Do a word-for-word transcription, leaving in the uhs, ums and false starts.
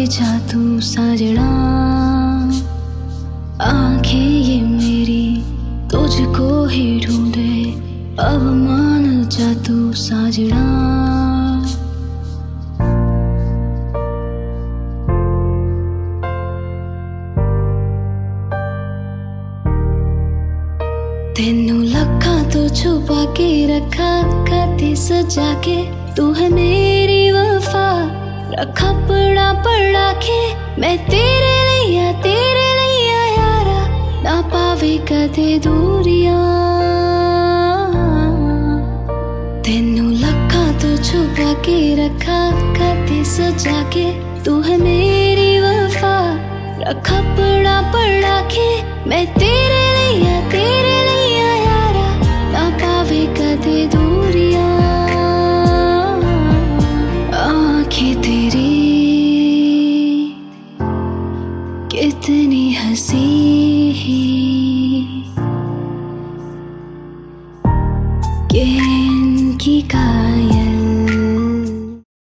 जा तू साजना, आंखें ये मेरी तुझको ही ढूंढे, अब मान जा तू साजना। तेनू लखा तो छुपा के रखा, खाते सजा के तू है मेरी वफा, रखा पड़ा पड़ा के मैं तेरे लिया तेरे लिया यारा, ना पावे कदे दूरियां। तेनू लखा तो छुपा के रखा, खाते सजा के तू है मेरी वफा, रखा पड़ा पड़ा के मैं तेरे लिया तेरे लिया यारा, ना पावे कदे दूरियां। आँखें तेरी कितनी हंसी, कि इनकी का